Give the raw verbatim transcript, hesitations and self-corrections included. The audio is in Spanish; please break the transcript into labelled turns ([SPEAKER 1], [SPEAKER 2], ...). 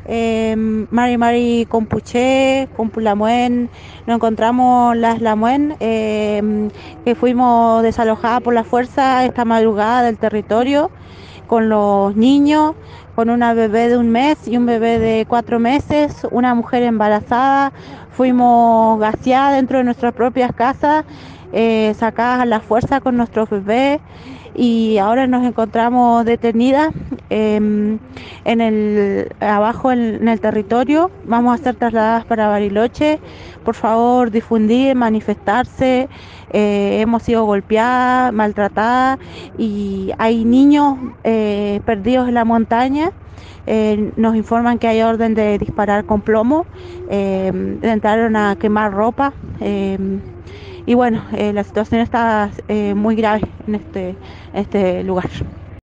[SPEAKER 1] eh, Mari Mari Compuché, Compulamuen, nos encontramos las Lamuen, eh, que fuimos desalojadas por la fuerza esta madrugada del territorio, con los niños, con una bebé de un mes y un bebé de cuatro meses, una mujer embarazada. Fuimos gaseadas dentro de nuestras propias casas, eh, sacadas a la fuerza con nuestros bebés, y ahora nos encontramos detenidas eh, en el abajo en, en, el territorio. Vamos a ser trasladadas para Bariloche. Por favor, difundir, manifestarse. Eh, hemos sido golpeadas, maltratadas, y hay niños eh, perdidos en la montaña. Eh, nos informan que hay orden de disparar con plomo. Eh, entraron a quemar ropa. Eh, y bueno, eh, la situación está eh, muy grave en este, este lugar.